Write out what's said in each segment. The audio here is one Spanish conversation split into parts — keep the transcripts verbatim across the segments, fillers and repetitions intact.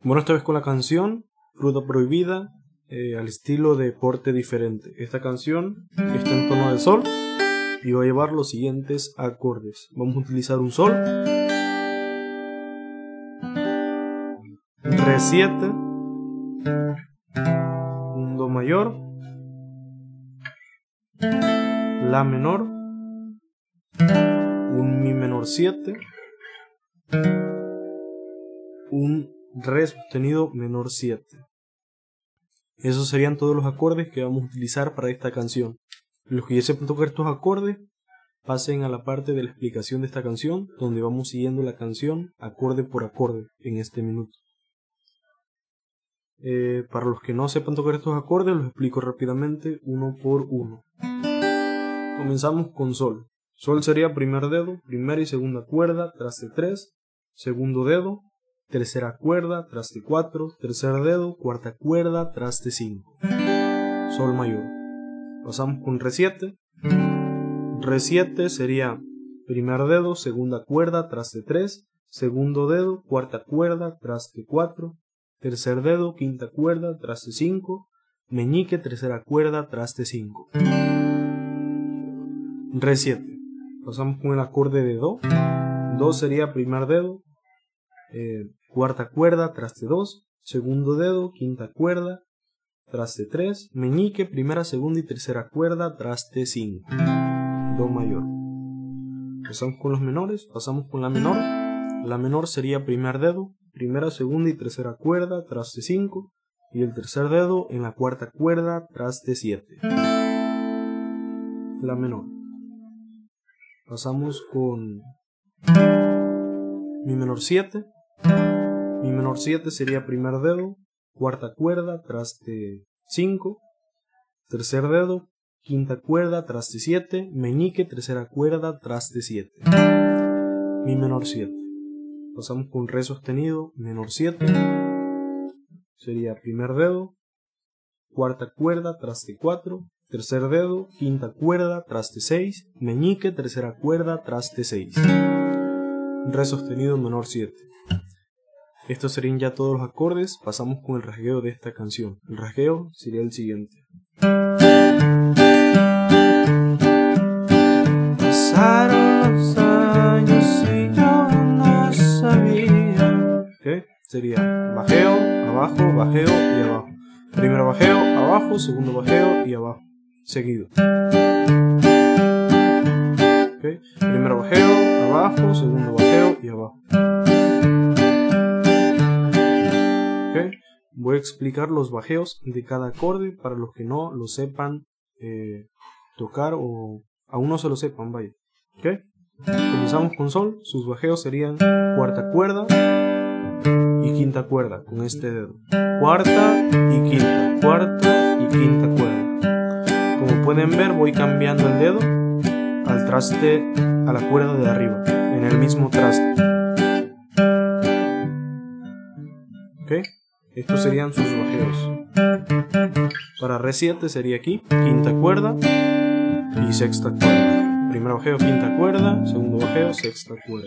Bueno, esta vez con la canción Fruta Prohibida, eh, al estilo de Porte Diferente. Esta canción está en tono de sol y voy a llevar los siguientes acordes. Vamos a utilizar un sol, re siete, un do mayor, la menor, un mi menor siete, un re sostenido menor siete. Esos serían todos los acordes que vamos a utilizar para esta canción. Los que ya sepan tocar estos acordes, pasen a la parte de la explicación de esta canción, donde vamos siguiendo la canción acorde por acorde en este minuto. Eh, para los que no sepan tocar estos acordes, los explico rápidamente uno por uno. Comenzamos con sol. Sol sería primer dedo, primera y segunda cuerda, traste tres, segundo dedo, tercera cuerda, traste cuatro, tercer dedo, cuarta cuerda, traste cinco. Sol mayor. Pasamos con re siete. Re siete sería primer dedo, segunda cuerda, traste tres, segundo dedo, cuarta cuerda, traste cuatro, tercer dedo, quinta cuerda, traste cinco, meñique, tercera cuerda, traste cinco. Re siete. Pasamos con el acorde de do. Do sería primer dedo, eh, cuarta cuerda, traste dos, segundo dedo, quinta cuerda, traste tres, meñique, primera, segunda y tercera cuerda, traste cinco. Do mayor. Pasamos con los menores, pasamos con la menor. La menor sería primer dedo, primera, segunda y tercera cuerda, traste cinco, y el tercer dedo en la cuarta cuerda, traste siete. La menor. Pasamos con mi menor siete. Mi menor siete sería primer dedo, cuarta cuerda, traste cinco, tercer dedo, quinta cuerda, traste siete, meñique, tercera cuerda, traste siete. Mi menor siete. Pasamos con re sostenido, menor siete. Sería primer dedo, cuarta cuerda, traste cuatro, tercer dedo, quinta cuerda, traste seis, meñique, tercera cuerda, traste seis. Re sostenido, menor siete. Estos serían ya todos los acordes. Pasamos con el rasgueo de esta canción. El rasgueo sería el siguiente. Pasaron los años y yo no sabía. ¿Okay? Sería bajeo, abajo, bajeo y abajo. Primero bajeo, abajo, segundo bajeo y abajo. Seguido. ¿Okay? Primero bajeo, abajo, segundo bajeo y abajo. ¿Okay? Voy a explicar los bajeos de cada acorde para los que no lo sepan eh, tocar o aún no se lo sepan, vaya. ¿Okay? Comenzamos con sol. Sus bajeos serían cuarta cuerda y quinta cuerda con este dedo. Cuarta y quinta, cuarta y quinta cuerda. Como pueden ver, voy cambiando el dedo al traste, a la cuerda de arriba, en el mismo traste. ¿Okay? Estos serían sus bajeos. Para re siete sería aquí, quinta cuerda y sexta cuerda. Primer bajeo, quinta cuerda, segundo bajeo, sexta cuerda.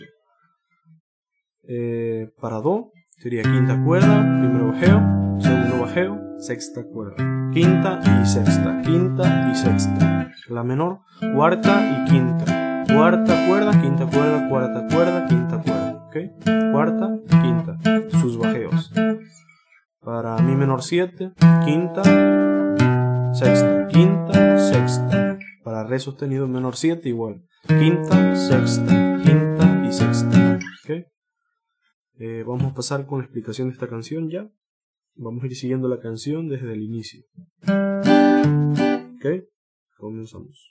Eh, para do sería quinta cuerda, primer bajeo, segundo bajeo, sexta cuerda. Quinta y sexta, quinta y sexta. La menor, cuarta y quinta. Cuarta cuerda, quinta cuerda, cuarta cuerda, quinta cuerda. ¿Okay? Cuarta, quinta. Sus bajeos. Para mi menor siete, quinta, sexta, quinta, sexta. Para re sostenido menor siete igual. Quinta, sexta, quinta y sexta. ¿Okay? Eh, vamos a pasar con la explicación de esta canción ya. Vamos a ir siguiendo la canción desde el inicio. ¿Ok? Comenzamos.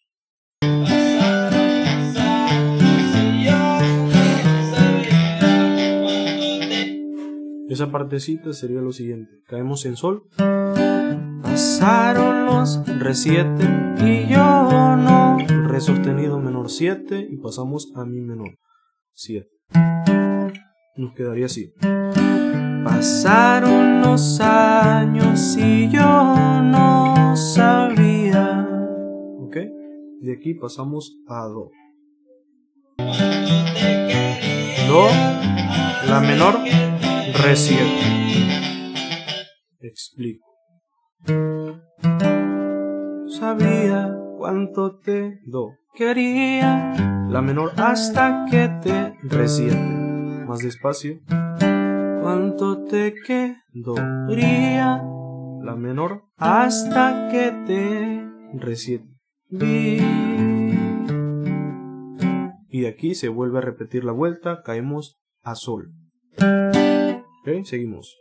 Esa partecita sería lo siguiente. Caemos en sol. Pasaron los re siete y yo no. Re sostenido menor siete y pasamos a mi menor siete. Nos quedaría así. Pasaron los años y yo no sabía. Ok. De aquí pasamos a do. Do, La menor, re siete. Explico. Sabía ¿Cuánto te do? quería La menor hasta que te re siete. Más despacio. cuánto te Do. quería La menor hasta que te re siete. vi. Y de aquí se vuelve a repetir la vuelta. Caemos a sol. Ok, seguimos.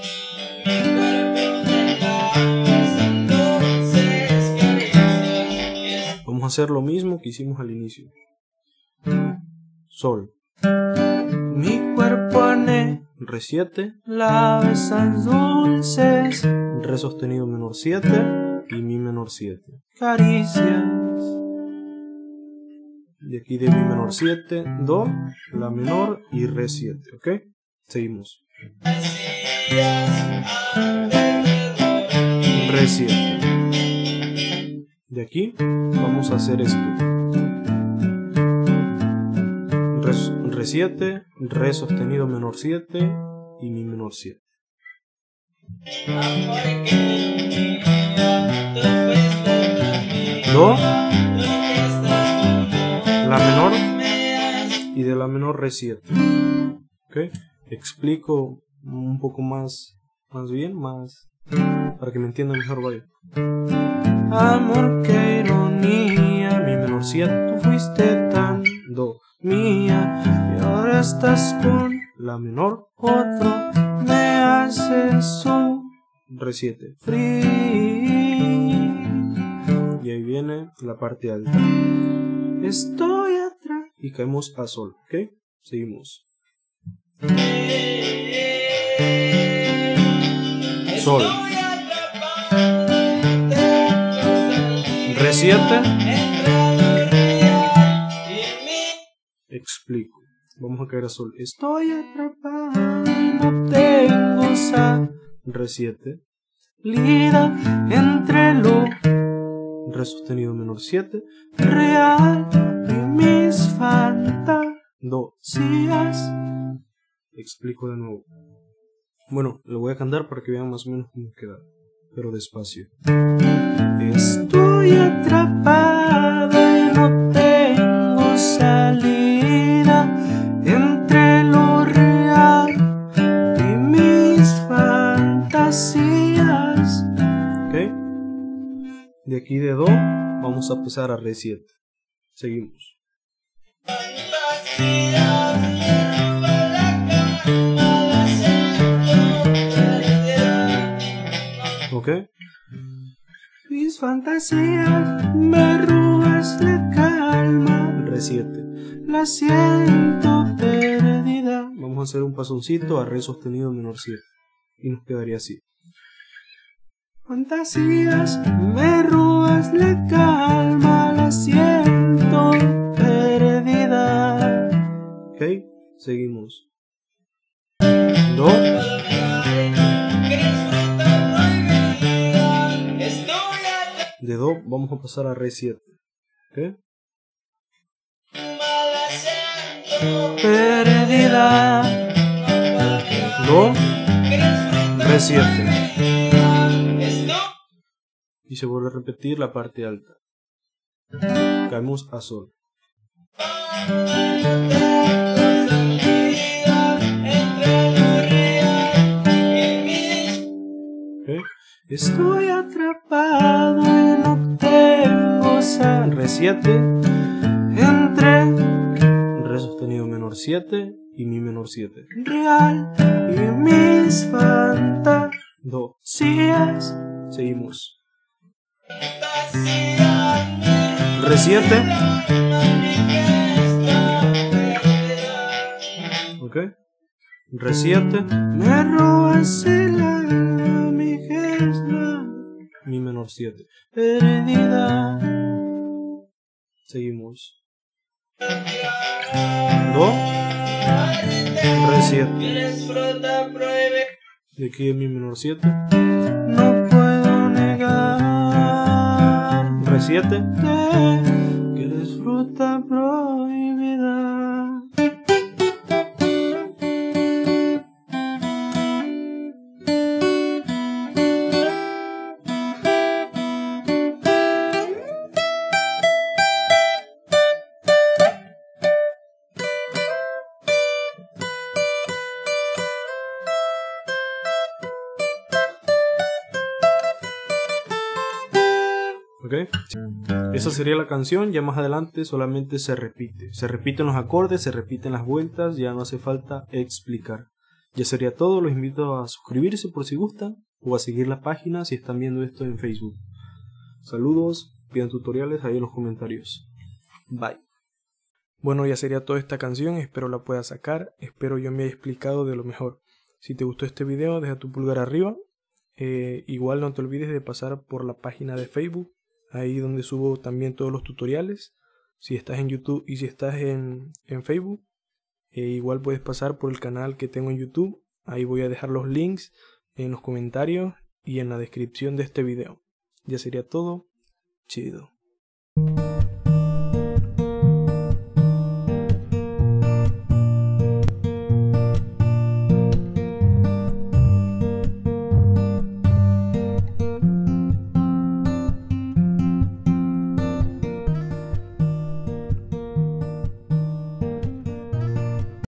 Vamos a hacer lo mismo que hicimos al inicio. Sol. Mi cuerpo anhela Re siete. besos dulces, Re sostenido menor siete. Y mi menor siete. caricias. De aquí de mi menor siete. Do. La menor y re siete. Ok. Seguimos. Re siete. De aquí vamos a hacer esto. Re, re siete, re sostenido menor siete y mi menor siete. Do, la menor y de la menor re siete. ¿Ok? Explico un poco más, más bien, más para que me entiendan mejor, vaya. Amor, qué ironía, Mi menor siete, tú fuiste tan do, mía y ahora estás con la menor, otro, me haces re siete. sufrir. Y ahí viene la parte alta. Estoy atrás. Y caemos a sol, ¿ok? Seguimos. Sol. Re siete. Explico. Vamos a caer a sol. Estoy Atrapado y no tengo salida re siete. entre lo Re sostenido menor siete. real y mis fantasías. Do. Explico de nuevo. Bueno, lo voy a cantar para que vean más o menos cómo queda. Pero despacio. Estoy atrapado y no tengo salida entre lo real y mis fantasías. ¿Ok? De aquí de do vamos a pasar a re siete. Seguimos. ¿Ok? Mis fantasías me robas la calma, Re siete. la siento perdida. Vamos a hacer un pasoncito a re sostenido menor siete. Y nos quedaría así. Fantasías, me robas la calma, la siento perdida. ¿Ok? Seguimos. Do. De do vamos a pasar a re siete. ¿Ok? Perdida. Do. Re siete. Y se vuelve a repetir la parte alta. Caemos a sol. ¿Okay? Estoy atrapado y no tengo sal. Re siete. Entre Re sostenido menor siete y mi menor siete. real y mis fantasías. Do. Seguimos. Re siete. Ok. Re siete. Me robas el alma, mi gesto Mi menor siete. perdida. Seguimos. Do. Re siete. De aquí es mi menor siete. No puedo negar Re siete. que eres fruta prohibida. ¿Ok? Esa sería la canción. Ya más adelante solamente se repite. Se repiten los acordes, se repiten las vueltas. Ya no hace falta explicar. Ya sería todo. Los invito a suscribirse por si gustan. O a seguir la página si están viendo esto en Facebook. Saludos. Pidan tutoriales ahí en los comentarios. Bye. Bueno, ya sería toda esta canción. Espero la puedas sacar. Espero yo me haya explicado de lo mejor. Si te gustó este video, deja tu pulgar arriba. Eh, igual no te olvides de pasar por la página de Facebook. Ahí donde subo también todos los tutoriales. Si estás en YouTube y si estás en, en Facebook. Eh, igual puedes pasar por el canal que tengo en YouTube. Ahí voy a dejar los links en los comentarios y en la descripción de este video. Ya sería todo. Chido.